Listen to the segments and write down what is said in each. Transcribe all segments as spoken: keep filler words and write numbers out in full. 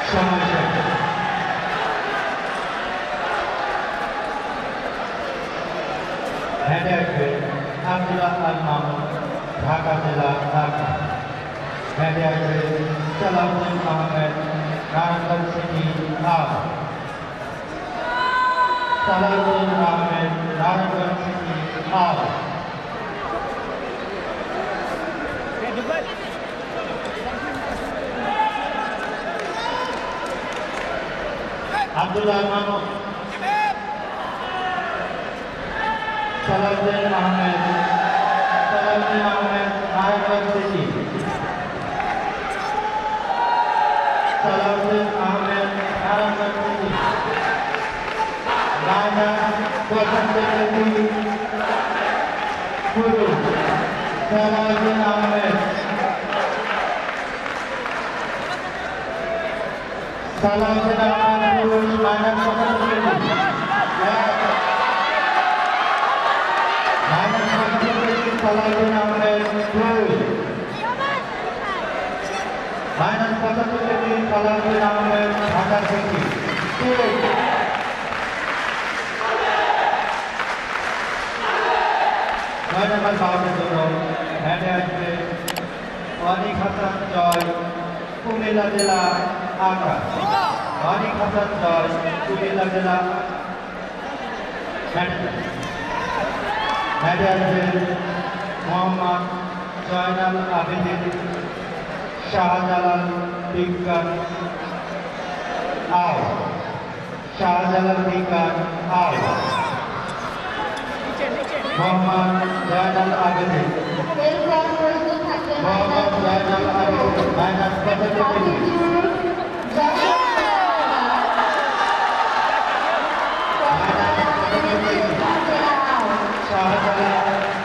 Abdullah Al-Mahmud, Dhaka Jilla, Dhaka. Salahuddin Ahmed, Narangan City, Out. Salahuddin Ahmed, Narangan City, Out. Abdullah Mahmud, Salahuddin Ahmed, Salahuddin Ahmed, Narangan City. Salahuddin Ahmed, Narangan City. Nana Kosandevi, Guru, Salahuddin Ahmed. Salahuddin Ahmed, Guru, Nana Kosandevi. Nana Kosandevi, Salahuddin Ahmed, Guru. Minus Kosandevi, Salahuddin Ahmed, Dhaka City. নয় নম্বর বাউন্ডের জন্য ব্যাটে আসবে অনিক হাসান জয়, কুমিল্লা জেলা আকাশ। অনিক হাসান জয়, কুমিল্লা জেলা ব্যাটে আসবে মোহাম্মদ জয়নাল আবেদিন, শাহজালাল বিজ্ঞান আও। শাহজালাল বিজ্ঞান আও। Muhammad Zainal Abidin. Muhammad Zainal Abidin. Minus Kosandevi. Shahjalan.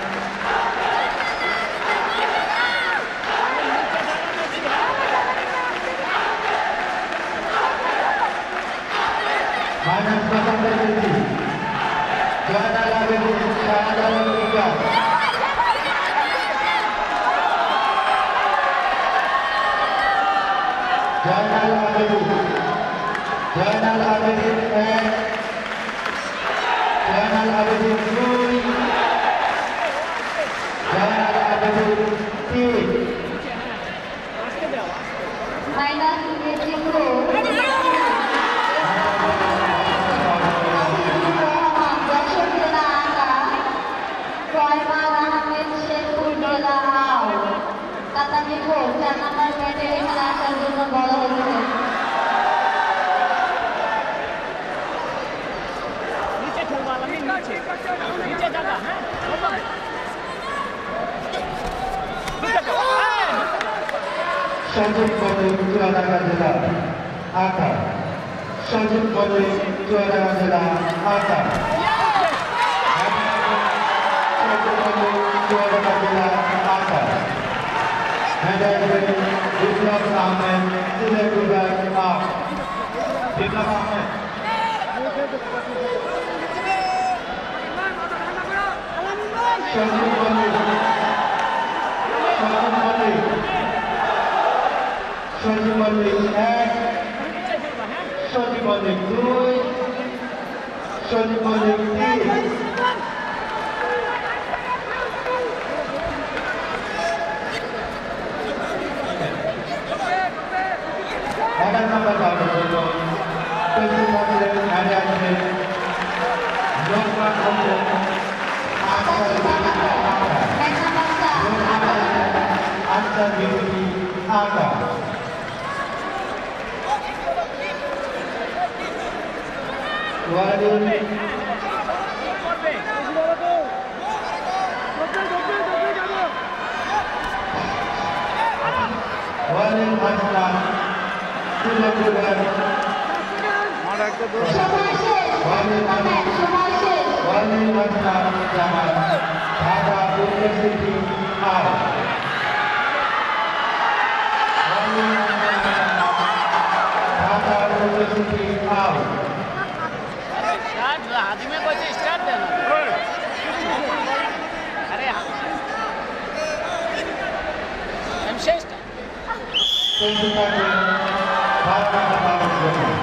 Minus Kosandevi. Zainal Abidin, Shahjalan Bigan. Zainal Abidin, Zainal Abidin and Zainal Abidin three, Zainal Abidin three. Minus Sajid Malik Dhaka Jilla Akan. Sajid Malik Dhaka Jilla Akan. Sajid Malik Dhaka Jilla Akan. Biplab Ahmed, Silagubar Akan. Biplab Ahmed. Sajid Malik. Sajid Malik. Sajid Malik এক, Sajid Malik দুই, Sajid Malik তিন। এগারো নম্বর বাউন্ডের জন্য পশ্চিম বঙ্গের খেলে আসবে লোকমান হোসেন, আনসার বিউটি আকা। Walid Walid Hassan Silagubar Walid Walid Hassan Jamal Dhaka University Out. Walid Hassan Dhaka University Out. आदि में कोई स्टार्ट देना अरे हम शेष পাওয়ার জন্য।